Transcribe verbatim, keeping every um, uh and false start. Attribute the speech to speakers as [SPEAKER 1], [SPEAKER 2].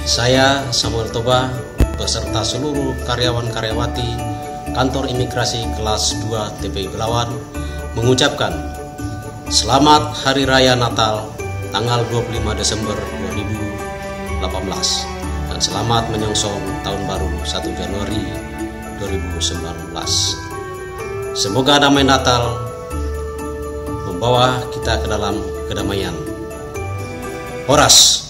[SPEAKER 1] Saya Samuel Toba beserta seluruh karyawan-karyawati Kantor Imigrasi Kelas dua T P I Belawan mengucapkan Selamat Hari Raya Natal tanggal dua puluh lima Desember dua ribu delapan belas dan selamat menyongsong Tahun Baru satu Januari dua ribu sembilan belas. Semoga damai Natal membawa kita ke dalam kedamaian. Horas.